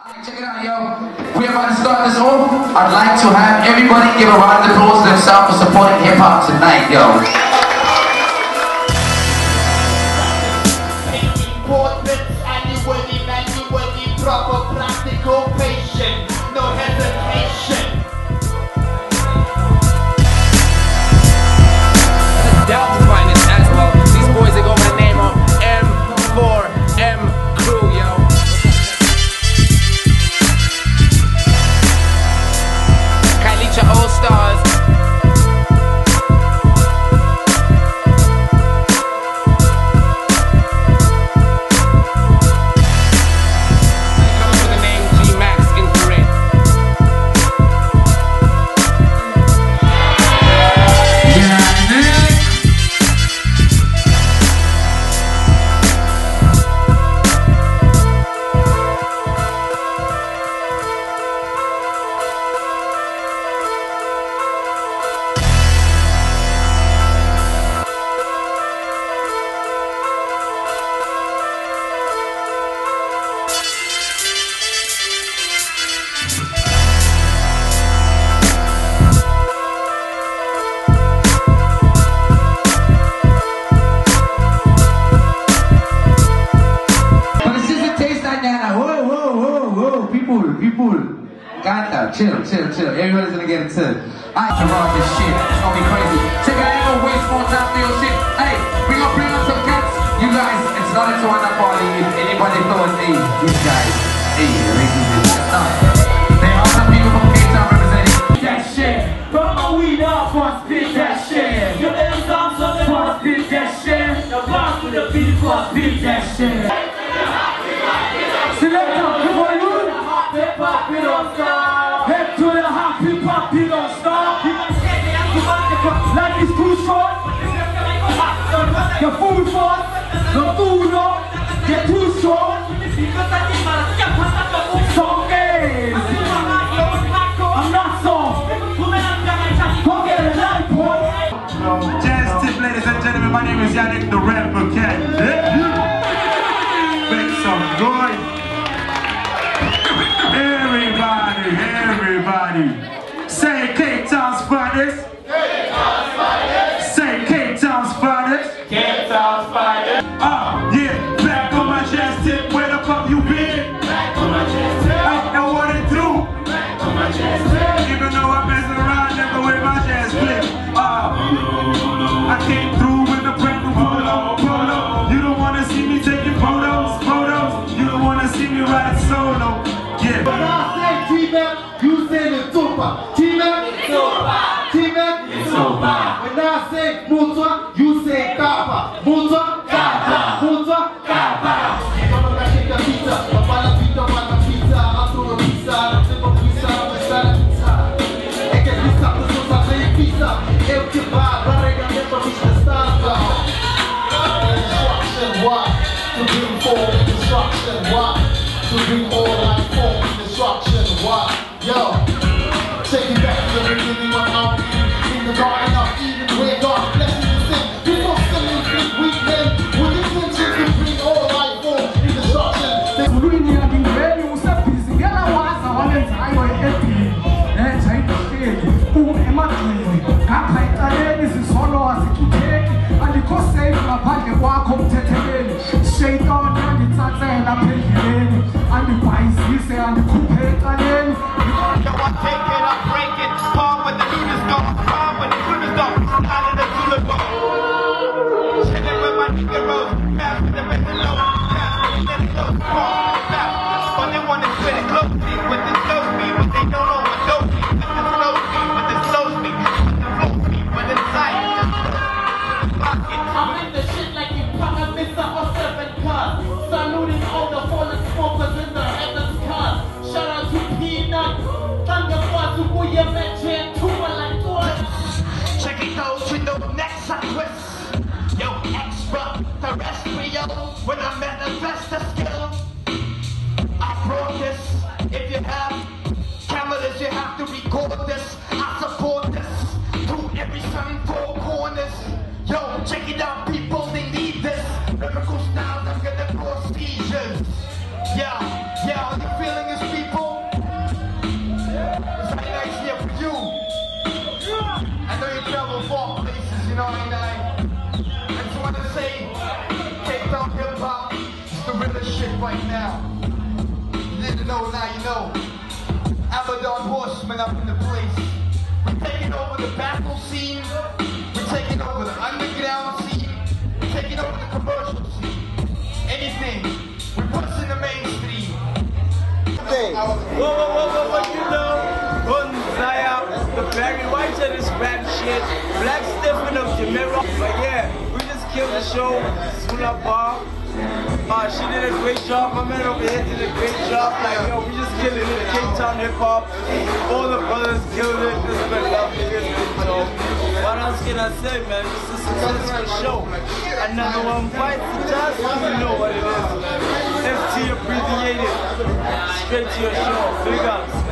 Check it out, yo. We're about to start this off. I'd like to have everybody give a round of applause to themselves for supporting hip-hop tonight, yo. Manually, proper, practical, patient, no hesitation. Delta finest as well. These boys they go by the name of M4M Crew, yo. Kailicha All Stars. People, gata, chill. Everybody's gonna get into it. I can rock this shit. It's gonna be crazy. Check it out, I ain't gonna waste more time for your shit. Hey, bring on some cats. You guys, it's not a Tawana party. If anybody thought, hey, these guys, hey, the racist is there are some people from Cape Town representing that shit. From my weed off, I spit that shit. Your little songs on the I spit that shit. The boss with the beat, I spit that shit. Selector, come on, you. Hip-hop, we don't stop. Head to the hop, hip-hop, we don't stop. Like it's too short. Your food short. Your food up. Get too short. Some days. I'm not soft. Go get a light, boy. Jazz tip, ladies and gentlemen. My name is Yannick, the rapper cat. Make some noise. Everybody, say Cape Town's finest. Say Cape Town's finest. Cape Town's finest. Yeah, back on my chest tip. Where the fuck you been? Back on my chest tip. I know what it do. Back on my chest tip. Even though I'm messing around, never wear my chest flip. I came through with the brand new polo. You don't wanna see me taking photos. You don't wanna see me ride solo. Yeah. When I say T-Mac, you say the Tupa. T-Mac, it's over. T-Mac, it's over. When I say Mutwa, you say Kappa. Mutwa, Kappa. Mutwa, Kappa. I'm gonna take the pizza. I'm gonna pizza. I'm through a pizza. I'm simple pizza. I'm a salad pizza. I get pizza. The sauce I say pizza. Empty bar, but I can never reach the stars. Instruction, what? To bring forward instruction, what? To bring all life form destruction, what? Yo, take it back to the beginning when I'm in the garden of Eden, where God blessed me to sin. Before sinning, big weak men with intention to bring all life form in destruction. And the bicycle say and the coupe lane. Yo, I take it, I break it. Palm with the leaders go. Palm with the criminals go. Out of the Zula go. Chillin' with my nigga Rose. Pass with the rest of low. Pass with the rest of low. But they wanna split it close speed with the slow speed. But they don't know what dope speed. With the slow speed, with the slow speed. With the flow speed, with the sight. I'm in the shit like you pop a Mr. or 7 cars. Saluting all the fallen smokers in the heavens cars. Shout out to Peanut. Thunder Force, who you mentioned, two like one. Check it out with the next I twist. Yo, extra terrestrial. When I manifest the skill, I brought this. If you have cameras, you have to record this. I support this. Through every sun, 4 corners. Yo, check it out, people, they need this. Lyrical styles, I'm gonna cause seizures. Yeah, all you're feeling is people. I just want to say, Cape Town hip hop is the realest shit right now. You didn't know, now you know. Abaddon Horsemen up in the place. We're taking over the battle scene. We're taking over the underground scene. We're taking over the commercial scene. Anything. We're pushing the mainstream. What you know? Zaya, the Barry White said this rap shit. Black Stephen of Jamaica. But yeah, we just killed the show. Zula bar. She did a great job. My man over here did a great job. Like, yo, we just killing it. Cape Town hip hop. All the brothers killed it. This has been lovely. So, what else can I say, man? It's a successful show. Another one bites the dust. You know what it is, man. FT abbreviated. Straight to your show. Big ups.